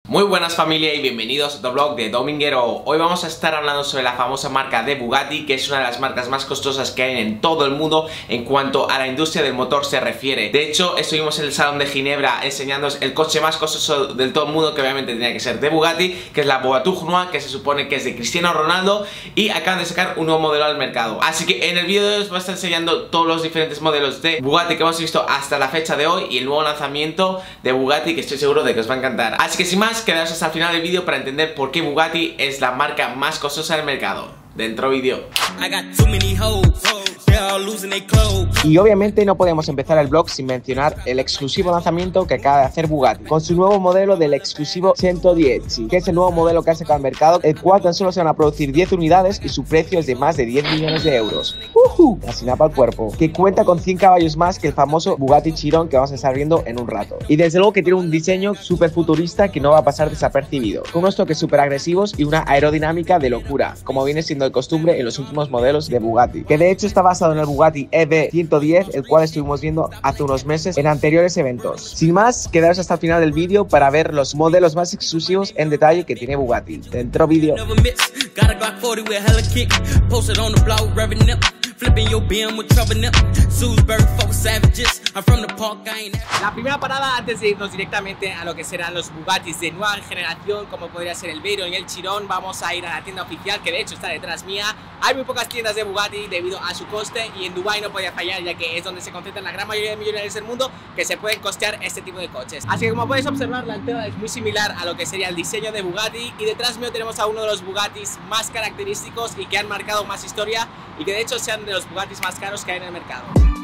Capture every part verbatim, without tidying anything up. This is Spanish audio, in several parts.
Muy buenas familia y bienvenidos a otro vlog de Dominguero. Hoy vamos a estar hablando sobre la famosa marca de Bugatti, que es una de las marcas más costosas que hay en todo el mundo en cuanto a la industria del motor se refiere. De hecho, estuvimos en el Salón de Ginebra enseñándoos el coche más costoso del todo el mundo, que obviamente tenía que ser de Bugatti, que es la Voiture, que se supone que es de Cristiano Ronaldo, y acaban de sacar un nuevo modelo al mercado. Así que en el vídeo de hoy os voy a estar enseñando todos los diferentes modelos de Bugatti que hemos visto hasta la fecha de hoy y el nuevo lanzamiento de Bugatti, que estoy seguro de que os va a encantar. Así que sin más, quedaos hasta el final del vídeo para entender por qué Bugatti es la marca más costosa del mercado. Dentro vídeo. Y obviamente no podemos empezar el vlog sin mencionar el exclusivo lanzamiento que acaba de hacer Bugatti con su nuevo modelo del exclusivo ciento diez, que es el nuevo modelo que ha sacado al mercado, el cual tan solo se van a producir diez unidades y su precio es de más de diez millones de euros. Uh-huh, casi nada para el cuerpo. Que cuenta con cien caballos más que el famoso Bugatti Chiron que vamos a estar viendo en un rato. Y desde luego que tiene un diseño súper futurista que no va a pasar desapercibido, con unos toques súper agresivos y una aerodinámica de locura, como viene siendo de costumbre en los últimos modelos de Bugatti, que de hecho está basado en el Bugatti E V ciento diez, el cual estuvimos viendo hace unos meses en anteriores eventos. Sin más, quedaos hasta el final del vídeo para ver los modelos más exclusivos en detalle que tiene Bugatti. Dentro vídeo. La primera parada, antes de irnos directamente a lo que serán los Bugattis de nueva generación, como podría ser el Veyron y el Chiron, vamos a ir a la tienda oficial, que de hecho está detrás mía. Hay muy pocas tiendas de Bugatti debido a su coste, y en Dubai no podía fallar, ya que es donde se concentran la gran mayoría de millonarios del mundo que se pueden costear este tipo de coches. Así que, como podéis observar, la entrada es muy similar a lo que sería el diseño de Bugatti, y detrás mío tenemos a uno de los Bugattis más característicos y que han marcado más historia, y que de hecho sean de los Bugattis más caros que hay en el mercado.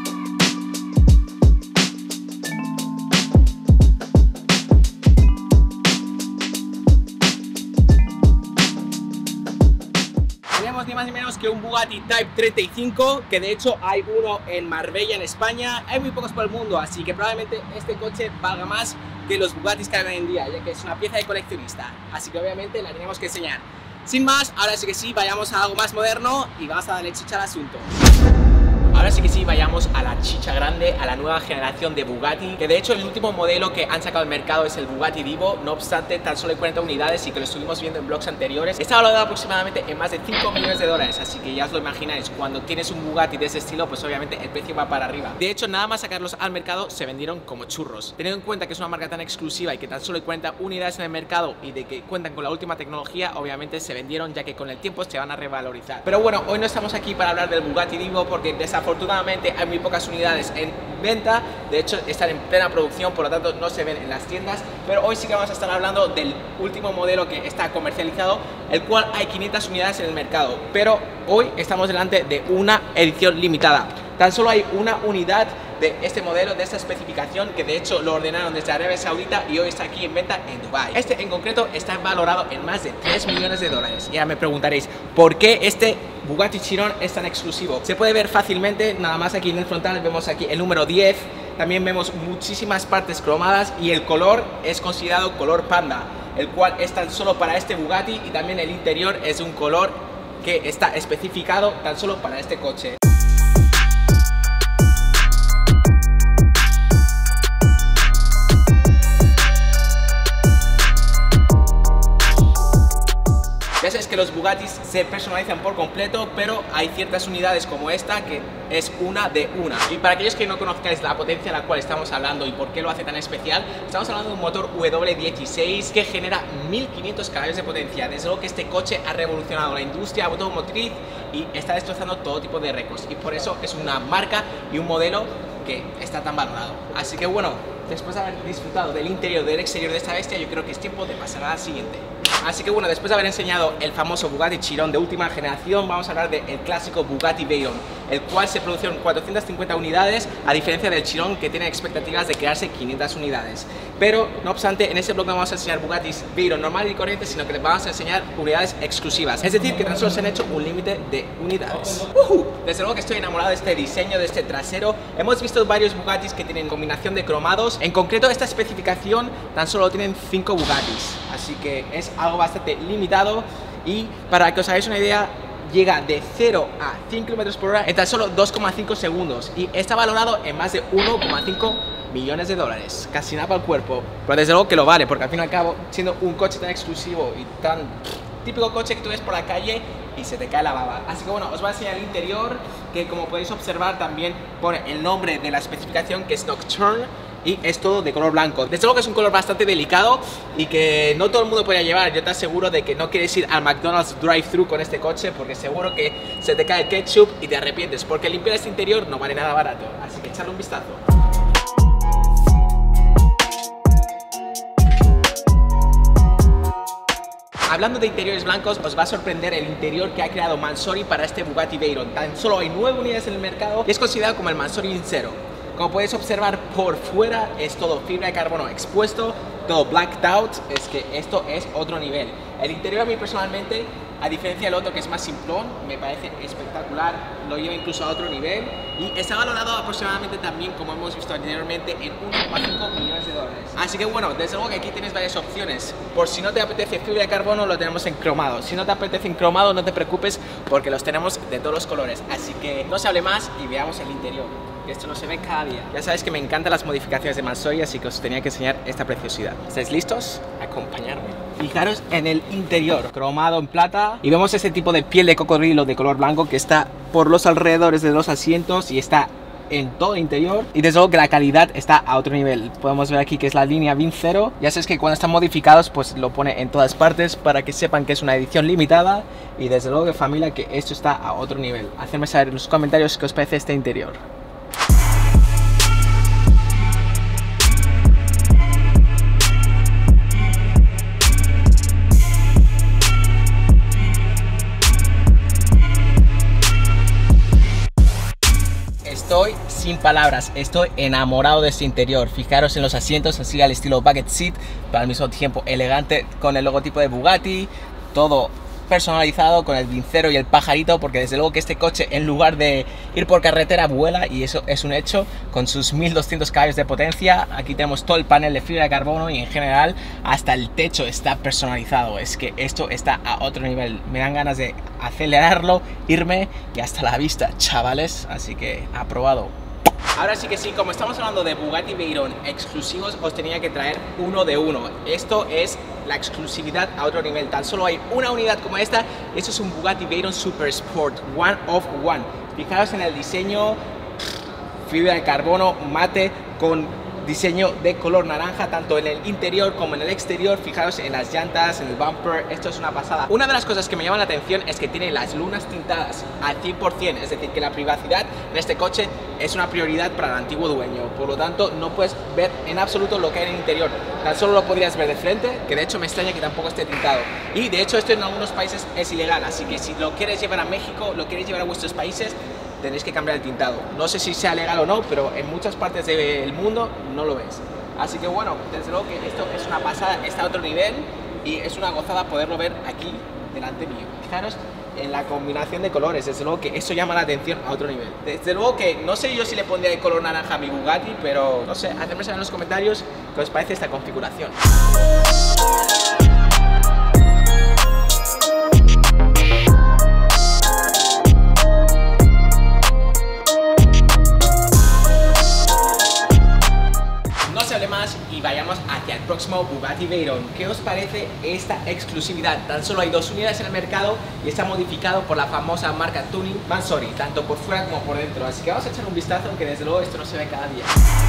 Tenemos ni más ni menos que un Bugatti Type treinta y cinco, que de hecho hay uno en Marbella, en España. Hay muy pocos por el mundo, así que probablemente este coche valga más que los Bugattis que hay hoy en día, ya que es una pieza de coleccionista, así que obviamente la tenemos que enseñar. Sin más, ahora sí que sí, vayamos a algo más moderno y vamos a darle chicha al asunto. Ahora sí que sí, vayamos a la chicha grande, a la nueva generación de Bugatti, que de hecho el último modelo que han sacado al mercado es el Bugatti Divo. No obstante, tan solo hay cuarenta unidades y que lo estuvimos viendo en vlogs anteriores. Está valorado aproximadamente en más de cinco millones de dólares, así que ya os lo imagináis, cuando tienes un Bugatti de ese estilo, pues obviamente el precio va para arriba. De hecho, nada más sacarlos al mercado se vendieron como churros. Teniendo en cuenta que es una marca tan exclusiva y que tan solo hay cuarenta unidades en el mercado y de que cuentan con la última tecnología, obviamente se vendieron, ya que con el tiempo se van a revalorizar. Pero bueno, hoy no estamos aquí para hablar del Bugatti Divo porque desafortunadamente Afortunadamente hay muy pocas unidades en venta. De hecho están en plena producción, por lo tanto no se ven en las tiendas. Pero hoy sí que vamos a estar hablando del último modelo que está comercializado, el cual hay quinientas unidades en el mercado. Pero hoy estamos delante de una edición limitada. Tan solo hay una unidad de este modelo, de esta especificación, que de hecho lo ordenaron desde Arabia Saudita y hoy está aquí en venta en Dubai. Este en concreto está valorado en más de tres millones de dólares. Y ahora me preguntaréis, ¿por qué este Bugatti Chiron es tan exclusivo? Se puede ver fácilmente, nada más aquí en el frontal vemos aquí el número diez, también vemos muchísimas partes cromadas y el color es considerado color panda, el cual es tan solo para este Bugatti, y también el interior es un color que está especificado tan solo para este coche. Ya sabes que los Bugattis se personalizan por completo, pero hay ciertas unidades como esta que es una de una. Y para aquellos que no conozcáis la potencia de la cual estamos hablando y por qué lo hace tan especial, estamos hablando de un motor W dieciséis que genera mil quinientos caballos de potencia. Desde luego que este coche ha revolucionado la industria automotriz y está destrozando todo tipo de récords, y por eso es una marca y un modelo que está tan valorado. Así que bueno, después de haber disfrutado del interior y del exterior de esta bestia, yo creo que es tiempo de pasar a la siguiente. Así que bueno, después de haber enseñado el famoso Bugatti Chiron de última generación, vamos a hablar del clásico Bugatti Veyron, el cual se produjo en cuatrocientas cincuenta unidades, a diferencia del Chiron, que tiene expectativas de crearse quinientas unidades. Pero no obstante, en este blog no vamos a enseñar Bugattis Veyron normal y corriente, sino que les vamos a enseñar unidades exclusivas, es decir, que tan solo se han hecho un límite de unidades. Uh-huh. Desde luego que estoy enamorado de este diseño, de este trasero. Hemos visto varios Bugattis que tienen combinación de cromados. En concreto, esta especificación tan solo tienen cinco Bugattis, así que es algo bastante limitado. Y para que os hagáis una idea, llega de cero a cien kilómetros por hora en tan solo dos coma cinco segundos y está valorado en más de uno coma cinco millones de dólares, casi nada para el cuerpo, pero desde luego que lo vale, porque al fin y al cabo, siendo un coche tan exclusivo y tan típico coche que tú ves por la calle y se te cae la baba. Así que bueno, os voy a enseñar el interior, que como podéis observar también pone el nombre de la especificación, que es Nocturne, y es todo de color blanco. Desde luego que es un color bastante delicado y que no todo el mundo podría llevar. Yo te aseguro de que no quieres ir al McDonald's drive-thru con este coche, porque seguro que se te cae el ketchup y te arrepientes, porque limpiar este interior no vale nada barato. Así que echarle un vistazo. Hablando de interiores blancos, os va a sorprender el interior que ha creado Mansory para este Bugatti Veyron. Tan solo hay nueve unidades en el mercado y es considerado como el Mansory Vincero. Como podéis observar, por fuera es todo fibra de carbono expuesto, todo blacked out, es que esto es otro nivel. El interior a mí personalmente, a diferencia del otro que es más simplón, me parece espectacular, lo lleva incluso a otro nivel y está valorado aproximadamente también, como hemos visto anteriormente, en uno coma cinco millones de dólares. Así que bueno, desde luego que aquí tienes varias opciones. Por si no te apetece fibra de carbono, lo tenemos en cromado. Si no te apetece en cromado, no te preocupes porque los tenemos de todos los colores. Así que no se hable más y veamos el interior. Esto no se ve cada día. Ya sabéis que me encantan las modificaciones de Mansory, así que os tenía que enseñar esta preciosidad. ¿Estáis listos? Acompañarme. Fijaros en el interior, cromado en plata, y vemos ese tipo de piel de cocodrilo de color blanco que está por los alrededores de los asientos y está en todo el interior, y desde luego que la calidad está a otro nivel. Podemos ver aquí que es la línea Vincero. Ya sabéis que cuando están modificados pues lo pone en todas partes para que sepan que es una edición limitada, y desde luego que familia, que esto está a otro nivel. Hacedme saber en los comentarios qué os parece este interior. Estoy sin palabras, estoy enamorado de este interior. Fijaros en los asientos así al estilo bucket seat, pero al mismo tiempo elegante, con el logotipo de Bugatti, todo personalizado con el Vincero y el pajarito, porque desde luego que este coche, en lugar de ir por carretera, vuela, y eso es un hecho, con sus mil doscientos caballos de potencia. Aquí tenemos todo el panel de fibra de carbono y en general hasta el techo está personalizado. Es que esto está a otro nivel, me dan ganas de acelerarlo, irme y hasta la vista, chavales. Así que aprobado. Ahora sí que sí, como estamos hablando de Bugatti Veyron exclusivos, os tenía que traer uno de uno. Esto es la exclusividad a otro nivel. Tan solo hay una unidad como esta. Esto es un Bugatti Veyron Super Sport, one of one. Fijaros en el diseño, fibra de carbono mate con diseño de color naranja, tanto en el interior como en el exterior. Fijaros en las llantas, en el bumper, esto es una pasada. Una de las cosas que me llama la atención es que tiene las lunas tintadas al cien por cien, es decir, que la privacidad en este coche es una prioridad para el antiguo dueño, por lo tanto no puedes ver en absoluto lo que hay en el interior, tan solo lo podrías ver de frente, que de hecho me extraña que tampoco esté tintado, y de hecho esto en algunos países es ilegal, así que si lo quieres llevar a México, lo quieres llevar a vuestros países, tenéis que cambiar el tintado. No sé si sea legal o no, pero en muchas partes del mundo no lo ves. Así que bueno, desde luego que esto es una pasada, está a otro nivel y es una gozada poderlo ver aquí delante mío. Fijaros en la combinación de colores, desde luego que eso llama la atención a otro nivel. Desde luego que no sé yo si le pondría el color naranja a mi Bugatti, pero no sé, hacedme saber en los comentarios qué os parece esta configuración. Más y vayamos hacia el próximo Bugatti Veyron. ¿Qué os parece esta exclusividad? Tan solo hay dos unidades en el mercado y está modificado por la famosa marca Tuning Mansory, tanto por fuera como por dentro. Así que vamos a echar un vistazo, que desde luego esto no se ve cada día.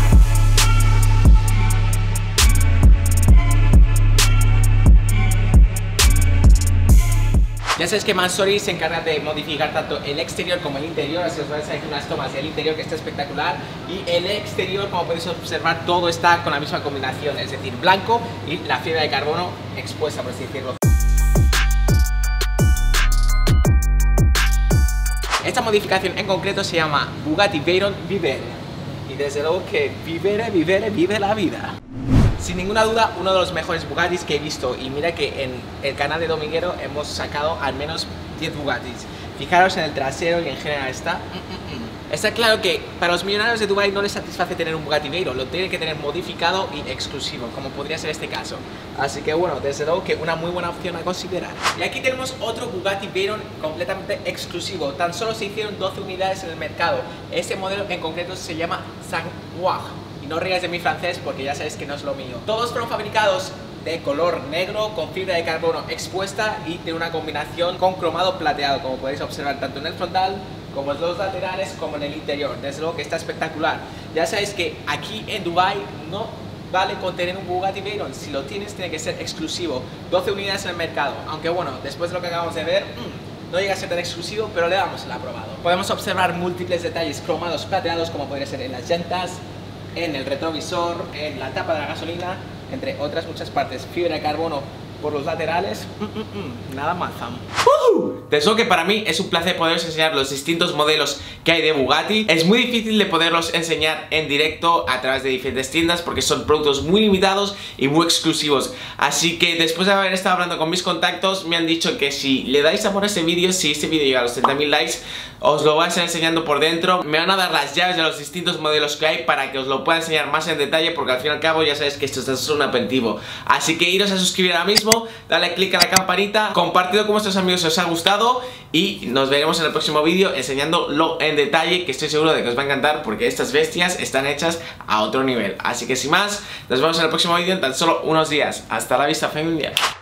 Ya sabéis que Mansory se encarga de modificar tanto el exterior como el interior, así os vais a hacer unas tomas del interior que está espectacular, y el exterior, como podéis observar, todo está con la misma combinación, es decir, blanco y la fibra de carbono expuesta, por así decirlo. Esta modificación en concreto se llama Bugatti Veyron Vivere, y desde luego que Vivere, Vivere, vive la vida. Sin ninguna duda, uno de los mejores Bugattis que he visto, y mira que en el canal de Dominguero hemos sacado al menos diez Bugattis. Fijaros en el trasero y en general está... Está claro que para los millonarios de Dubai no les satisface tener un Bugatti Veyron, lo tienen que tener modificado y exclusivo, como podría ser este caso. Así que bueno, desde luego que una muy buena opción a considerar. Y aquí tenemos otro Bugatti Veyron completamente exclusivo. Tan solo se hicieron doce unidades en el mercado. Este modelo en concreto se llama Sang-Hwa. Y no rías de mi francés porque ya sabes que no es lo mío. Todos fueron fabricados de color negro con fibra de carbono expuesta y tiene una combinación con cromado plateado, como podéis observar tanto en el frontal como en los laterales como en el interior. Desde luego que está espectacular. Ya sabéis que aquí en Dubai no vale con tener un Bugatti Veyron. Si lo tienes tiene que ser exclusivo. doce unidades en el mercado, aunque bueno, después de lo que acabamos de ver, mmm, no llega a ser tan exclusivo, pero le damos el aprobado. Podemos observar múltiples detalles cromados plateados, como podría ser en las llantas, en el retrovisor, en la tapa de la gasolina, entre otras muchas partes. Fibra de carbono por los laterales, mm, mm, mm, nada más. Uh, Desde luego que para mí es un placer poderos enseñar los distintos modelos que hay de Bugatti. Es muy difícil de poderlos enseñar en directo a través de diferentes tiendas porque son productos muy limitados y muy exclusivos. Así que después de haber estado hablando con mis contactos, me han dicho que si le dais amor a este vídeo, si este vídeo llega a los treinta mil likes, os lo voy a estar enseñando por dentro. Me van a dar las llaves de los distintos modelos que hay para que os lo pueda enseñar más en detalle, porque al fin y al cabo ya sabéis que esto es un aperitivo. Así que iros a suscribir ahora mismo, dale click a la campanita, compartidlo con vuestros amigos si os ha gustado y nos veremos en el próximo vídeo enseñándolo en detalle, que estoy seguro de que os va a encantar porque estas bestias están hechas a otro nivel. Así que sin más, nos vemos en el próximo vídeo en tan solo unos días. Hasta la vista, familia.